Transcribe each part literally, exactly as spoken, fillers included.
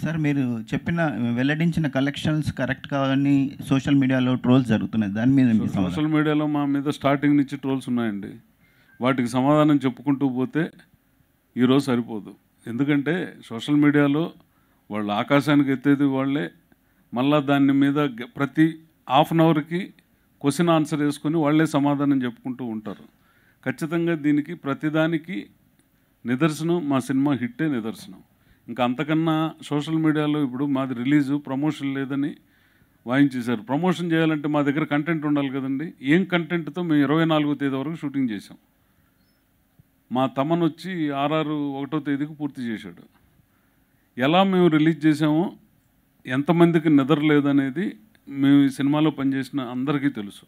Sir మీరు చెప్పిన వెల్లడించిన కలెక్షన్స్ కరెక్ట్ కావని సోషల్ మీడియాలో ట్రోల్స్ జరుగుతున్నాయి, దాని మీద సోషల్ మీడియాలో మా మీద స్టార్టింగ్ నుంచి ట్రోల్స్ ఉన్నాయండి. వాటికి సమాధానం చెప్పుకుంటూ పోతే ఈరోజు సరిపోదు. ఎందుకంటే సోషల్ మీడియాలో వాళ్ళు ఆకాశానికి ఎత్తేది వాళ్ళే, మళ్ళీ దాని మీద ప్రతి హాఫ్ అన్ అవర్కి క్వశ్చన్ ఆన్సర్ వేసుకొని వాళ్ళే సమాధానం చెప్పుకుంటూ ఉంటారు. ఖచ్చితంగా దీనికి ప్రతిదానికి నిదర్శనం మా సినిమా హిట్టే నిదర్శనం. ఇంకా అంతకన్నా సోషల్ మీడియాలో ఇప్పుడు మాది రిలీజు ప్రమోషన్ లేదని వాయించేశారు. ప్రమోషన్ చేయాలంటే మా దగ్గర కంటెంట్ ఉండాలి కదండి. ఏం కంటెంట్తో మేము ఇరవై నాలుగో తేదీ వరకు షూటింగ్ చేసాం. మా తమన్ వచ్చి ఆర్ఆర్ ఒకటో తేదీకి పూర్తి చేశాడు. ఎలా మేము రిలీజ్ చేసామో, ఎంతమందికి నిద్ర లేదనేది మేము ఈ సినిమాలో పనిచేసిన అందరికీ తెలుసు.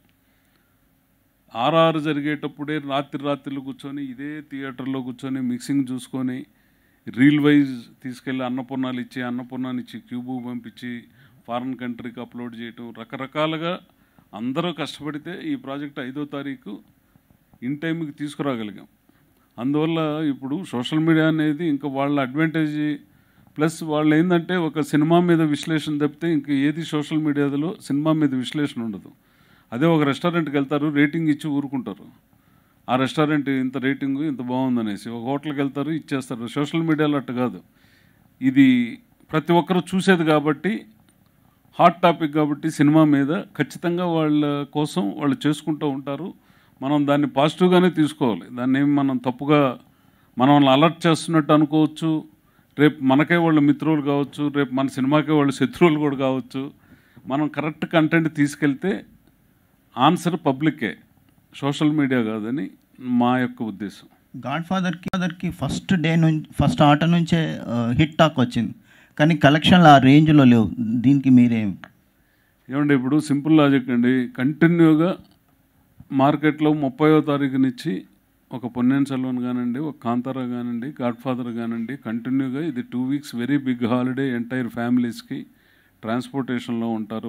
ఆర్ఆర్ జరిగేటప్పుడే రాత్రి రాత్రులు కూర్చొని ఇదే థియేటర్లో కూర్చొని మిక్సింగ్ చూసుకొని రీల్ వైజ్ తీసుకెళ్ళి అన్నపూర్ణాలు ఇచ్చి అన్నపూర్ణాన్ని ఇచ్చి క్యూబు పంపించి ఫారిన్ కంట్రీకి అప్లోడ్ చేయటం, రకరకాలుగా అందరూ కష్టపడితే ఈ ప్రాజెక్ట్ ఐదో తారీఖు ఇన్ టైంకి తీసుకురాగలిగాం. అందువల్ల ఇప్పుడు సోషల్ మీడియా అనేది ఇంకా వాళ్ళ అడ్వాంటేజ్, ప్లస్ వాళ్ళు ఏంటంటే ఒక సినిమా మీద విశ్లేషణ తప్పితే ఇంక ఏది సోషల్ మీడియాలో సినిమా మీద విశ్లేషణ ఉండదు. అదే ఒక రెస్టారెంట్కి వెళ్తారు, రేటింగ్ ఇచ్చి ఊరుకుంటారు. ఆ రెస్టారెంట్ ఇంత రేటింగు ఇంత బాగుందనేసి. ఒక హోటల్కి వెళ్తారు, ఇచ్చేస్తారు. సోషల్ మీడియాలో అట్టు కాదు. ఇది ప్రతి ఒక్కరు చూసేది కాబట్టి, హాట్ టాపిక్ కాబట్టి సినిమా మీద ఖచ్చితంగా వాళ్ళ కోసం వాళ్ళు చేసుకుంటూ ఉంటారు. మనం దాన్ని పాజిటివ్గానే తీసుకోవాలి. దాన్ని ఏమి మనం తప్పుగా మనం అలర్ట్ చేస్తున్నట్టు అనుకోవచ్చు. రేపు మనకే వాళ్ళ మిత్రులు కావచ్చు, రేపు మన సినిమాకే వాళ్ళ శత్రువులు కూడా కావచ్చు. మనం కరెక్ట్ కంటెంట్ తీసుకెళ్తే ఆన్సర్ పబ్లికే, సోషల్ మీడియా కాదని మా యొక్క ఉద్దేశం. గాడ్ఫాదర్కి ఫాదర్కి ఫస్ట్ డే నుంచి ఫస్ట్ ఆట నుంచే హిట్ టాక్ వచ్చింది, కానీ కలెక్షన్లు ఆ రేంజ్లో లేవు. దీనికి మీరేం ఏమండి? ఇప్పుడు సింపుల్ లాజిక్ అండి. కంటిన్యూగా మార్కెట్లో ముప్పైవ తారీఖు నుంచి ఒక పొన్నియిన్ సెల్వన్ కానివ్వండి, ఒక కాంతారా కానివ్వండి, గాడ్ఫాదర్ కానివ్వండి, కంటిన్యూగా ఇది two weeks very big holiday entire ఫ్యామిలీస్కి. ట్రాన్స్పోర్టేషన్లో ఉంటారు.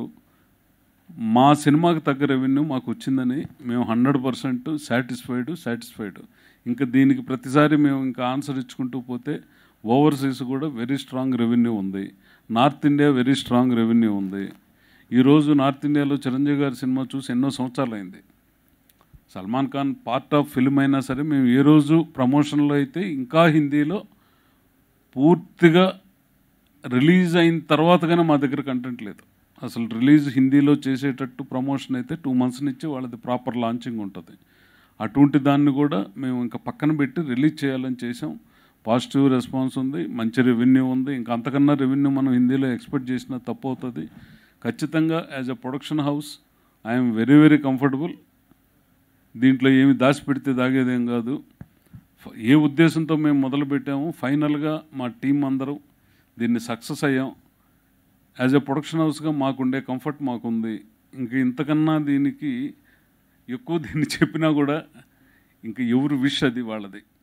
మా సినిమాకి తగ్గ రెవెన్యూ మాకు వచ్చిందని మేము హండ్రెడ్ పర్సెంట్ సాటిస్ఫైడ్ సాటిస్ఫైడ్ ఇంకా దీనికి ప్రతిసారి మేము ఇంకా ఆన్సర్ ఇచ్చుకుంటూ పోతే ఓవర్సీస్ కూడా వెరీ స్ట్రాంగ్ రెవెన్యూ ఉంది. North India very strong revenue ఉంది. ఈరోజు నార్త్ ఇండియాలో చిరంజీవి గారి సినిమా చూసి ఎన్నో సంవత్సరాలు అయింది. Salman Khan part of film అయినా సరే మేము ఏ రోజు ప్రమోషన్లో అయితే ఇంకా హిందీలో పూర్తిగా రిలీజ్ అయిన తర్వాత కానీ మా దగ్గర కంటెంట్ లేదు. అసలు రిలీజ్ హిందీలో చేసేటట్టు ప్రమోషన్ అయితే టూ మంత్స్ నుంచి వాళ్ళది ప్రాపర్ లాంచింగ్ ఉంటుంది. అటువంటి దాన్ని కూడా మేము ఇంకా పక్కన పెట్టి రిలీజ్ చేయాలని చేసాం. పాజిటివ్ రెస్పాన్స్ ఉంది, మంచి రెవెన్యూ ఉంది. ఇంకా అంతకన్నా రెవెన్యూ మనం హిందీలో ఎక్స్పెక్ట్ చేసినా తప్పు అవుతుంది. ఖచ్చితంగా as a production house I'm very very comfortable. దీంట్లో ఏమి దాచిపెడితే దాగేదేం కాదు. ఏ ఉద్దేశంతో మేము మొదలుపెట్టాము, ఫైనల్గా మా టీం అందరూ దీన్ని సక్సెస్ అయ్యాం. యాజ్ ఎ ప్రొడక్షన్ హౌస్గా మాకుండే కంఫర్ట్ మాకుంది. ఇంక ఇంతకన్నా దీనికి ఎక్కువ దీన్ని చెప్పినా కూడా ఇంక ఎవరు విష్ అది వాళ్ళది.